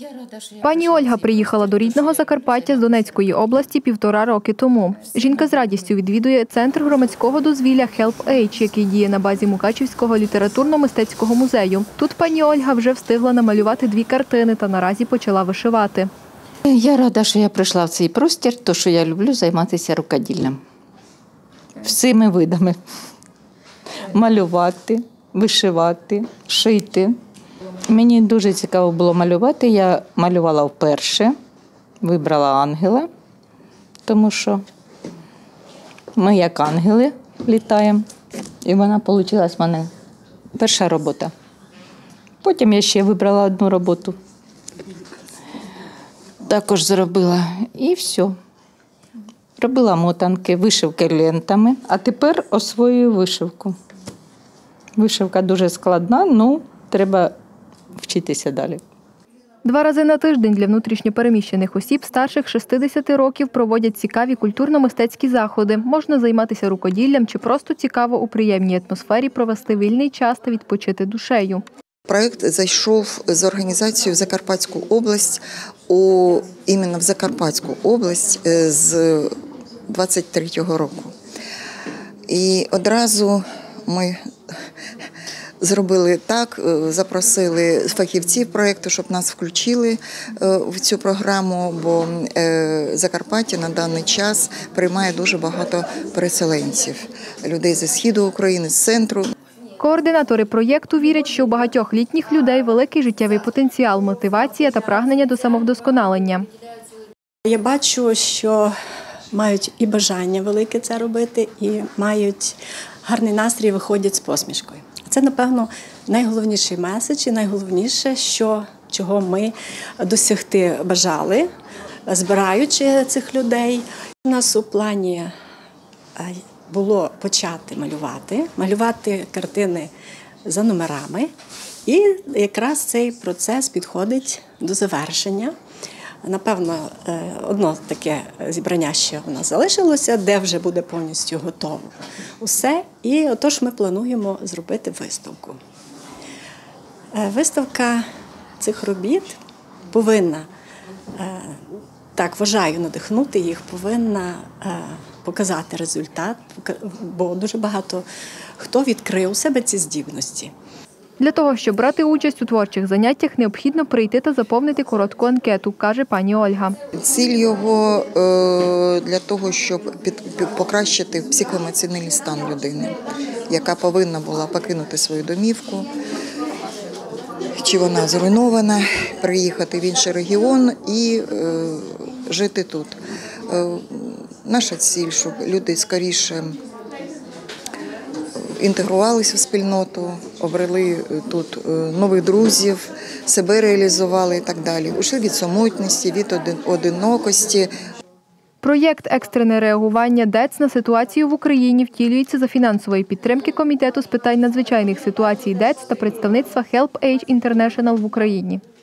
Пані Ольга приїхала до рідного Закарпаття з Донецької області 1,5 роки тому. Жінка з радістю відвідує центр громадського дозвілля Help Age, який діє на базі Мукачівського літературно-мистецького музею. Тут пані Ольга вже встигла намалювати 2 картини та наразі почала вишивати. Я рада, що я прийшла в цей простір, тому що я люблю займатися рукоділлям. Всіми видами. Малювати, вишивати, шити. Мені дуже цікаво було малювати. Я малювала вперше, вибрала ангела, тому що ми як ангели літаємо. І вона вийшла в мене перша робота. Потім я ще вибрала одну роботу. Також зробила і все. Робила мотанки, вишивки лентами, а тепер освоюю вишивку. Вишивка дуже складна, але треба вчитися далі. 2 рази на тиждень для внутрішньопереміщених осіб старших 60 років проводять цікаві культурно-мистецькі заходи. Можна займатися рукоділлям чи просто цікаво у приємній атмосфері провести вільний час та відпочити душею. Проєкт зайшов з організацією в Закарпатську область, іменно в Закарпатську область з 23-го року. І одразу ми зробили так, запросили фахівців проєкту, щоб нас включили в цю програму, бо Закарпаття на даний час приймає дуже багато переселенців, людей зі сходу України, з центру. Координатори проєкту вірять, що у багатьох літніх людей великий життєвий потенціал, мотивація та прагнення до самовдосконалення. Я бачу, що мають і бажання велике це робити, і мають гарний настрій, виходять з посмішкою. Це, напевно, найголовніший меседж і найголовніше, чого ми досягти бажали, збираючи цих людей. У нас у плані було почати малювати картини за номерами. І якраз цей процес підходить до завершення. Напевно, одно таке зібрання ще у нас залишилося, де вже буде повністю готово усе. І отож ми плануємо зробити виставку. Виставка цих робіт повинна, так вважаю, надихнути їх, повинна показати результат, бо дуже багато хто відкрив у себе ці здібності. Для того, щоб брати участь у творчих заняттях, необхідно прийти та заповнити коротку анкету, каже пані Ольга. Ціль його для того, щоб покращити психоемоціональний стан людини, яка повинна була покинути свою домівку, чи вона зруйнована, приїхати в інший регіон і жити тут. Наша ціль, щоб люди скоріше інтегрувалися в спільноту, обрели тут нових друзів, себе реалізували і так далі. Ушли від самотності, від одинокості. Проєкт «Екстрене реагування ДЕЦ» на ситуацію в Україні втілюється за фінансової підтримки Комітету з питань надзвичайних ситуацій ДЕЦ та представництва Help Age International в Україні.